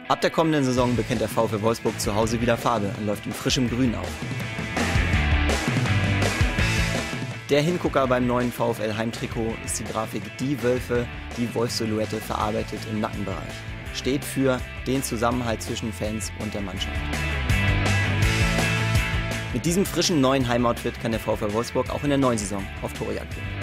Ab der kommenden Saison bekennt der VfL Wolfsburg zu Hause wieder Farbe und läuft in frischem Grün auf. Der Hingucker beim neuen VfL-Heimtrikot ist die Grafik Die Wölfe, die Wolfssilhouette verarbeitet im Nackenbereich. Steht für den Zusammenhalt zwischen Fans und der Mannschaft. Mit diesem frischen neuen Heimoutfit kann der VfL Wolfsburg auch in der neuen Saison auf Torejagd gehen.